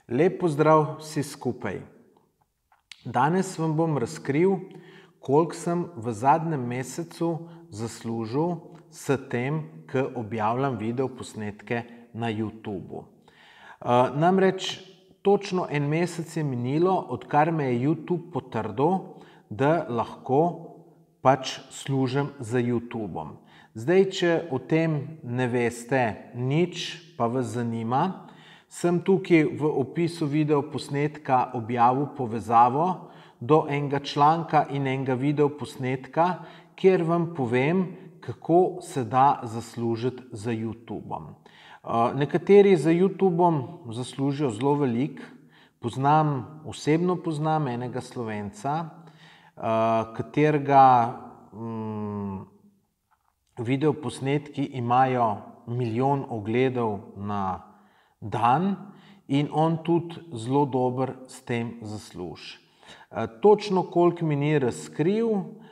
Lep pozdrav vsi skupaj. Danes vam bom razkril, koliko sem v zadnjem mesecu zaslužil s tem, ko objavljam videoposnetke na YouTubu. Namreč točno en mesec je minilo, odkar me je YouTube potrdil, da lahko pač služim z YouTubom. Zdaj, če o tem ne veste nič, pa vas zanima, sem tukaj v opisu videoposnetka objavil povezavo do enega članka in enega videoposnetka, kjer vam povem, kako se da zaslužiti z YouTubom. Nekateri z YouTubom zaslužijo zelo veliko. Osebno poznam enega Slovenca, katerega videoposnetki imajo 1 milijon ogledov na dan in on tudi zelo dober s tem zasluži. Točno koliko mi ni razkril,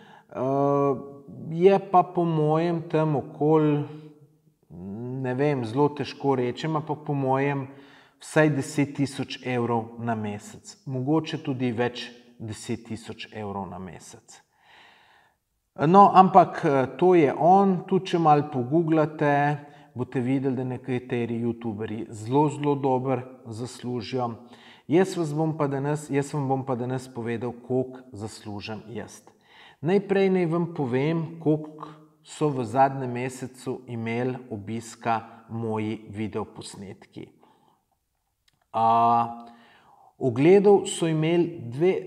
je pa po mojem tam okoli, ne vem, zelo težko rečem, ampak po mojem vsaj 10 000 evrov na mesec. Mogoče tudi več 10 000 evrov na mesec. No, ampak to je on, tudi če malo pogooglate, boste videli, da nekateri youtuberji zelo dobro zaslužijo. Jaz vam bom pa danes povedal, koliko zaslužim jaz. Najprej naj vam povem, koliko so v zadnjem mesecu imeli obiska moji videoposnetki. Ogledov so imeli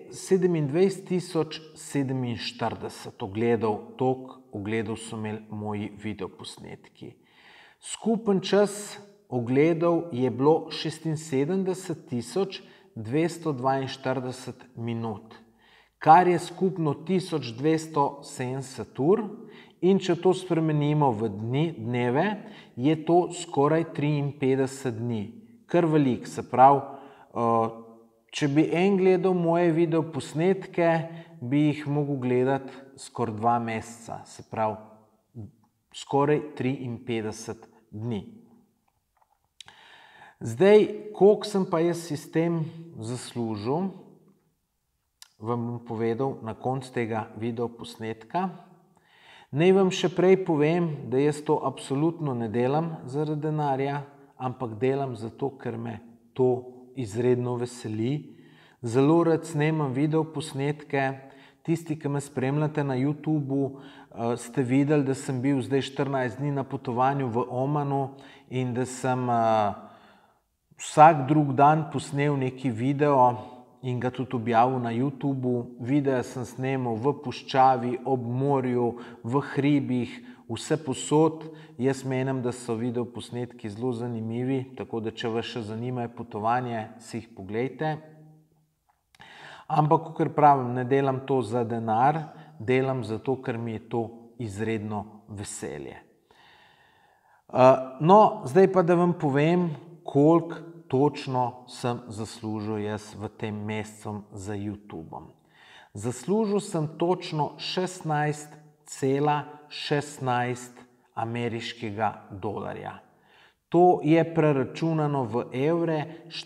27 047 ogledov, toliko ogledov so imeli moji videoposnetki. Skupen čas ogledov je bilo 76 242 minut, kar je skupno 1270 ur, in če to spremenimo v dneve, je to skoraj 53 dni. Kar veliko, se pravi, če bi en gledal moje videoposnetke, bi jih mogel gledati skoraj 2 meseca, se pravi, skoraj 53 dni. Zdaj, koliko sem pa jaz s tem zaslužil, vam bom povedal na koncu tega videoposnetka. Naj vam še prej povem, da jaz to absolutno ne delam zaradi denarja, ampak delam zato, ker me to izredno veseli. Zelo rad snemam videoposnetke. Tisti, ki me spremljate na YouTubu, ste videli, da sem bil zdaj 14 dni na potovanju v Omanu in da sem vsak drug dan posnel neki video in ga tudi objavil na YouTubu. Videa sem snemal v puščavi, ob morju, v hribih, vse povsod. Jaz menim, da so videoposnetki zelo zanimivi, tako da če vas še zanima potovanje, si jih poglejte. Ampak, kakor pravim, ne delam to za denar, delam zato, ker mi je to izredno veselje. No, zdaj pa da vam povem, koliko točno sem zaslužil jaz v tem mesecu za YouTubom. Zaslužil sem točno 16,16 ameriškega dolarja. To je preračunano v evre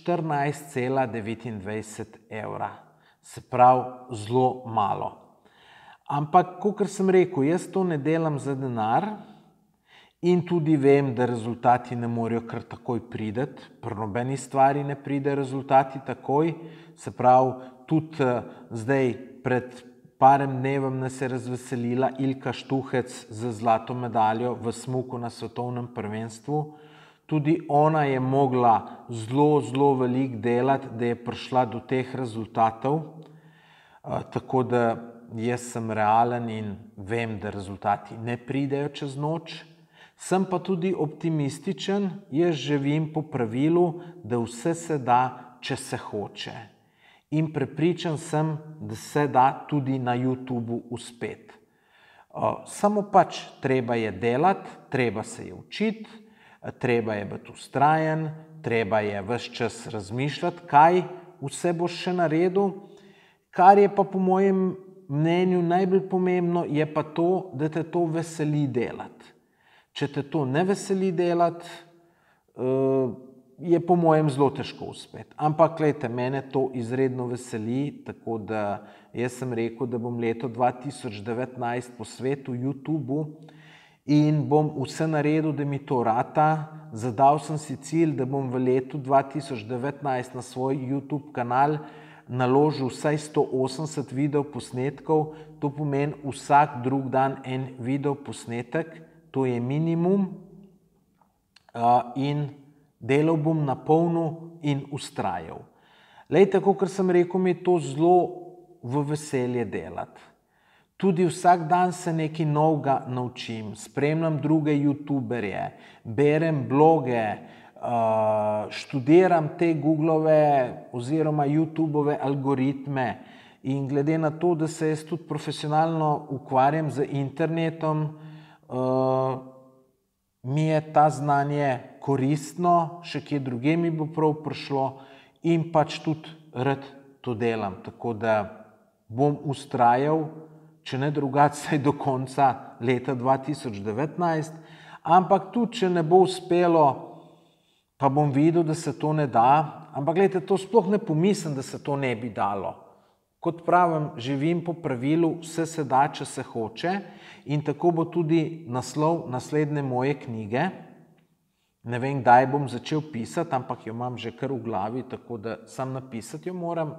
14,29 evra. Se pravi, zelo malo. Ampak, kakor sem rekel, jaz to ne delam za denar in tudi vem, da rezultati ne morejo kar takoj priti. Pri nobeni stvari ne pride rezultati takoj. Se pravi, tudi zdaj pred parem dnevom nas je razveselila Ilka Štuhec z zlato medaljo v smuku na svetovnem prvenstvu. Tudi ona je mogla zelo veliko delati, da je prišla do teh rezultatov. Tako da jaz sem realen in vem, da rezultati ne pridejo čez noč. Sem pa tudi optimističen, jaz živim po pravilu, da vse se da, če se hoče. In prepričan sem, da se da tudi na YouTubu uspeti. Samo pač treba je delati, treba se je učiti, treba je biti vztrajen, treba je ves čas razmišljati, kaj vse boš še naredil. Kar je pa po mojem mnenju najbolj pomembno, je pa to, da te to veseli delati. Če te to ne veseli delati, je po mojem zelo težko uspeti. Ampak, gledajte, mene to izredno veseli, tako da jaz sem rekel, da bom leto 2019 posvetil YouTubeu in bom vse naredil, da mi to rata. Zadal sem si cilj, da bom v letu 2019 na svoj YouTube kanal naložil vsaj 180 videoposnetkov, to pomeni vsak drug dan en videoposnetek, to je minimum, in delal bom na polno in vztrajal. Lejte, kakor sem rekel, mi je to zelo v veselje delati. Tudi vsak dan se nekaj novega naučim, spremljam druge youtuberje, berem bloge, študiram te Googlove oziroma YouTubove algoritme in glede na to, da se jaz tudi profesionalno ukvarjam z internetom, mi je ta znanje koristno, še kje druge mi bo prav prišlo in pač tudi rad to delam. Tako da bom vztrajal, če ne drugače, saj do konca leta 2019, ampak tudi, če ne bo uspelo, pa bom videl, da se to ne da. Ampak gledajte, to sploh ne pomislim, da se to ne bi dalo. Kot pravim, živim po pravilu, vse se da, če se hoče, in tako bo tudi naslov naslednje moje knjige. Ne vem, kdaj bom začel pisati, ampak jo imam že kar v glavi, tako da sam napisati jo moram.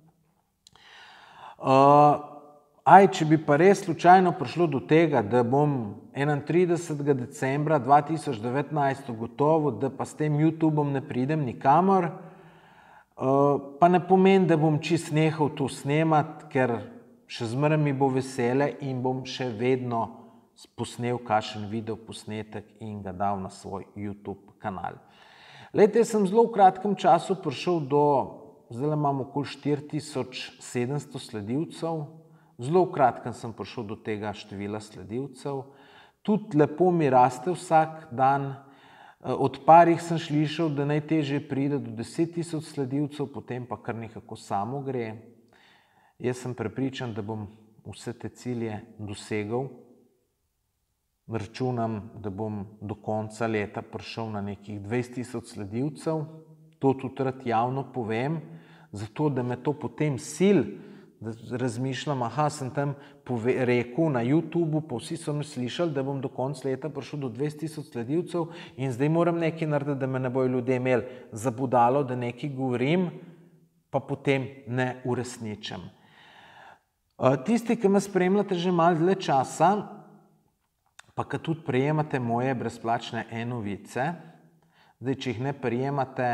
Če bi pa res slučajno prišlo do tega, da bom 31. decembra 2019 ugotovil, da pa s tem YouTubeom ne pridem nikamor, pa ne pomeni, da bom čist nehal to snemati, ker še zmeraj mi bo vesele in bom še vedno posnel kakšen videoposnetek in ga dal na svoj YouTube kanal. Lejte, jaz sem zelo v kratkem času prišel do, zdaj imam okoli 4700 sledilcev, zelo v kratkem sem prišel do tega števila sledilcev, tudi lepo mi raste vsak dan. Od parih sem slišal, da najtežje pride do 10 000 sledilcev, potem pa kar nekako samo gre. Jaz sem prepričan, da bom vse te cilje dosegal. Računam, da bom do konca leta prišel na nekih 20 000 sledilcev. To tudi rad javno povem, zato da me to potem sil, da razmišljam, sem tam rekel na YouTubeu, pa vsi so me slišali, da bom do konca leta prišel do 20 000 sledilcev in zdaj moram nekaj narediti, da me ne bojo ljudje imeli za budalo, da nekaj govorim, pa potem ne uresničim. Tisti, ki me spremljate že malo dlje časa, pa ki tudi prejemate moje brezplačne e-novice, zdaj, če jih ne prejemate,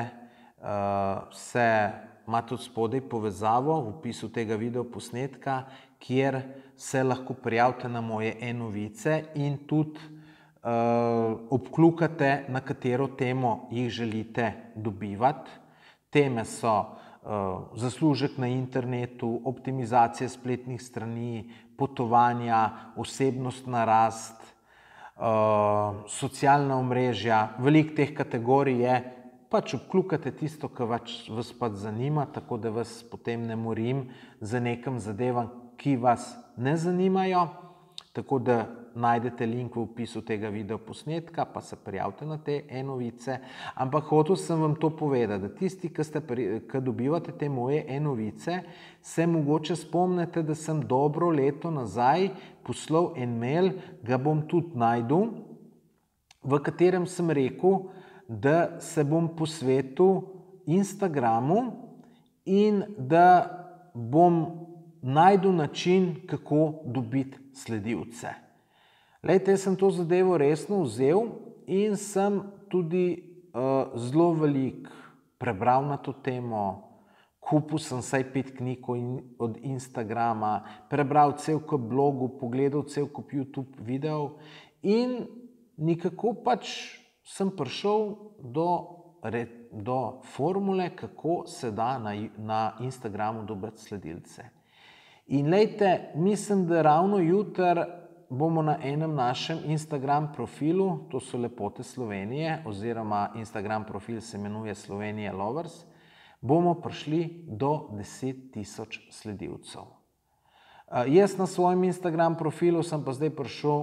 imate od spodaj povezavo v opisu tega videoposnetka, kjer se lahko prijavite na moje e-novice in tudi obkljukate, na katero temo jih želite dobivati. Teme so zaslužek na internetu, optimizacija spletnih strani, potovanja, osebnostna rast, socialna omrežja. Veliko teh kategorij je, pač obkljukate tisto, kar vas pač zanima, tako da vas potem ne morim za nekim zadevam, ki vas ne zanimajo, tako da najdete link v opisu tega videoposnetka, pa se prijavite na te e-novice. Ampak hotel sem vam to povedati, da tisti, ki dobivate te moje e-novice, se mogoče spomnite, da sem dobro leto nazaj poslal en mail, ga bom tudi našel, v katerem sem rekel, da se bom posvetil Instagramu in da bom našel način, kako dobiti sledilce. Lejte, jaz sem to zadevo resno vzel in sem tudi zelo veliko prebral na to temo, kupil sem vsaj 5 knjig od Instagrama, prebral cel kup blogov, pogledal cel kup YouTube videov in nekako pač sem prišel do formule, kako se da na Instagramu dobiti sledilce. In lejte, mislim, da ravno jutri bomo na enem našem Instagram profilu, to so Lepote Slovenije, oziroma Instagram profil se imenuje Slovenija Lovers, bomo prišli do 10 000 sledilcev. Jaz na svojem Instagram profilu sem pa zdaj prišel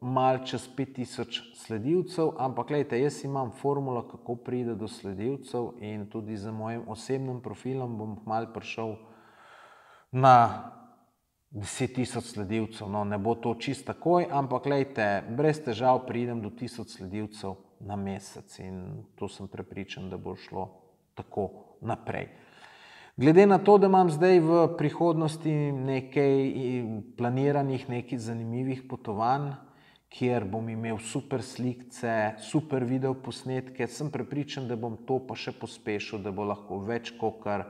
malo čez 5000 sledilcev, ampak glejte, jaz imam formulo, kako pride do sledilcev in tudi z mojim osebnim profilom bom malo prišel na 10 000 sledilcev. No, ne bo to čist takoj, ampak glejte, brez težav pridem do 1000 sledilcev na mesec in to sem prepričan, da bo šlo tako naprej. Glede na to, da imam zdaj v prihodnosti nekaj planiranih, nekaj zanimivih potovanj, kjer bom imel super slikce, super video posnetke, sem prepričan, da bom to pa še pospešil, da bo lahko več kakor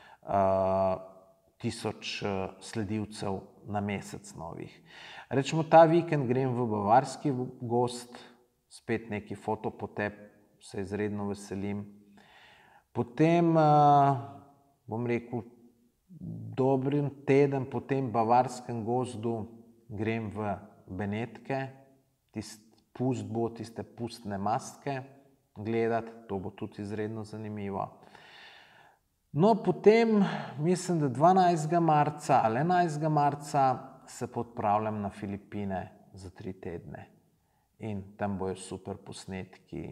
1000 sledilcev na mesec novih. Rečemo, ta vikend grem v Bavarski gozd, spet neki fotopotep, se izredno veselim. Potem, bom rekel, dober teden po tem Bavarskem gozdu grem v Benetke, pust bo, tiste pustne maske gledati, to bo tudi izredno zanimivo. No, potem, mislim, da 12. marca ali 11. marca se podpravljam na Filipine za 3 tedne. In tam bojo super posnetki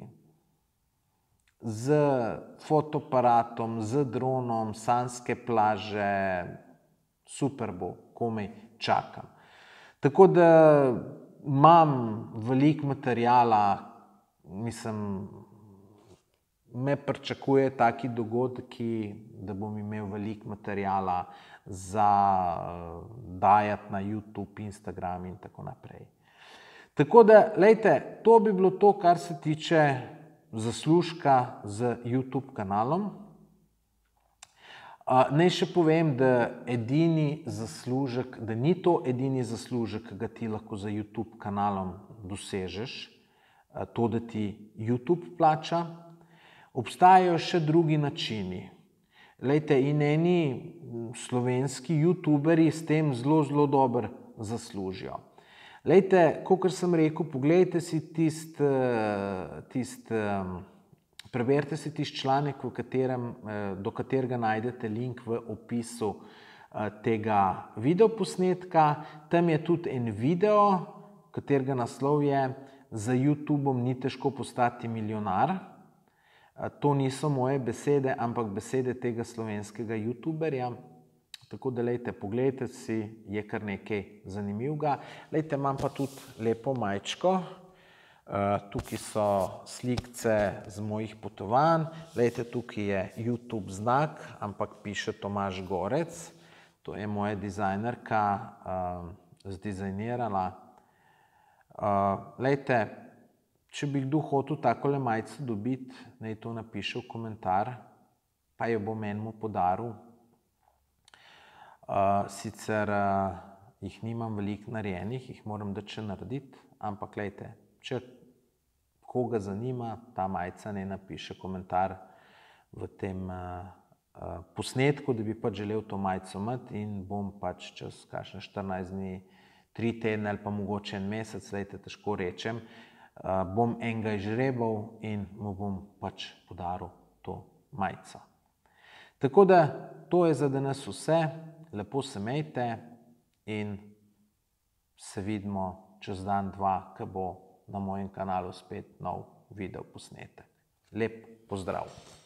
z fotoaparatom, z dronom, sanske plaže, super bo, komaj čakam. Tako da imam veliko materijala, mislim, me pričakuje taki dogodki, da bom imel veliko materijala za dajati na YouTube, Instagram in tako naprej. Tako da, lejte, to bi bilo to, kar se tiče zaslužka z YouTube kanalom. Naj še povem, da edini zaslužek, da ni to edini zaslužek, ki ga ti lahko za YouTube kanalom dosežeš, to, da ti YouTube plača. Obstajajo še drugi načini. Lejte, in eni slovenski YouTuberi s tem zelo, zelo dobro zaslužijo. Lejte, kakor sem rekel, poglejte si preberite si tisti članek, do katerega najdete link v opisu tega videoposnetka. Tam je tudi en video, katerega naslov je "Za YouTubeom ni težko postati milijonar". To niso moje besede, ampak besede tega slovenskega YouTuberja. Tako da, lejte, poglejte si, je kar nekaj zanimivega. Lejte, imam pa tudi lepo majčko. Tukaj so slikce z mojih potovanj. Lejte, tukaj je YouTube znak, ampak piše Tomaž Gorec. To je moja dizajnerka zdizajnirala. Lejte, če bi kdo hotel takole majico dobiti, naj to napiše v komentar, pa jo bom enemu podaril. Sicer jih nimam veliko narejenih, jih moram dati še narediti, ampak lejte, če koga zanima, ta majica naj napiše komentar v tem posnetku, da bi pač želel to majico imeti in bom pač čez kakšne 14 dni, 3 tedne ali pa mogoče en mesec, lejte, težko rečem, bom enega izžrebal in mu bom pač podaril to majico. Tako da, to je za danes vse. Lepo se imejte in se vidimo čez dan, dva, ko bo na mojem kanalu spet nov video posnetek. Lep pozdrav!